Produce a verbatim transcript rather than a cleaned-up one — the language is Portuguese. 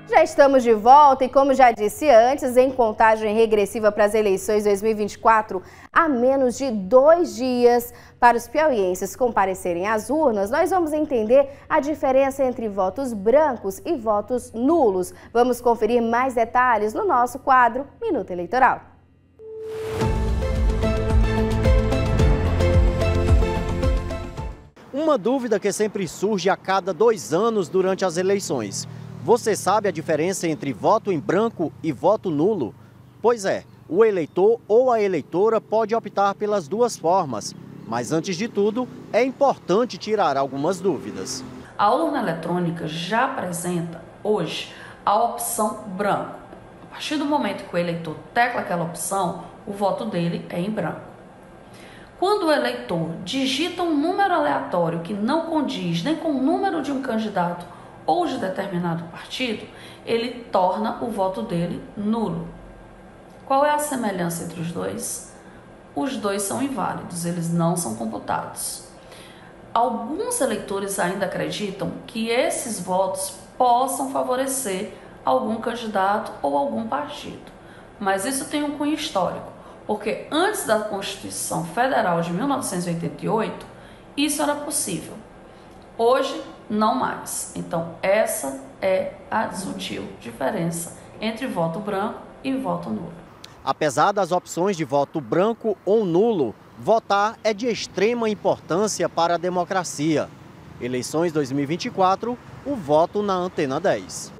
Já estamos de volta e, como já disse antes, em contagem regressiva para as eleições dois mil e vinte e quatro, há menos de dois dias para os piauienses comparecerem às urnas, nós vamos entender a diferença entre votos brancos e votos nulos. Vamos conferir mais detalhes no nosso quadro Minuto Eleitoral. Uma dúvida que sempre surge a cada dois anos durante as eleições. Você sabe a diferença entre voto em branco e voto nulo? Pois é, o eleitor ou a eleitora pode optar pelas duas formas. Mas antes de tudo, é importante tirar algumas dúvidas. A urna eletrônica já apresenta hoje a opção branco. A partir do momento que o eleitor tecla aquela opção, o voto dele é em branco. Quando o eleitor digita um número aleatório que não condiz nem com o número de um candidato ou de determinado partido, ele torna o voto dele nulo. Qual é a semelhança entre os dois? Os dois são inválidos, eles não são computados. Alguns eleitores ainda acreditam que esses votos possam favorecer algum candidato ou algum partido, mas isso tem um cunho histórico, porque antes da Constituição Federal de mil novecentos e oitenta e oito, isso era possível. Hoje, não mais. Então, essa é a sutil diferença entre voto branco e voto nulo. Apesar das opções de voto branco ou nulo, votar é de extrema importância para a democracia. Eleições dois mil e vinte e quatro, o voto na Antena dez.